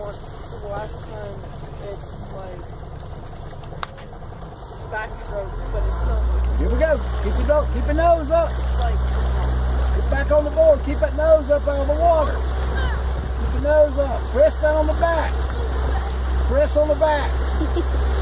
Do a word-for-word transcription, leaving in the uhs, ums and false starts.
one, the last time it's like backstroke, but it's not. Here we go. Keep your, go. Keep your nose up. It's like It's back on the board. Keep that nose up out of the water. Keep your nose up. Press down on the back. Press on the back.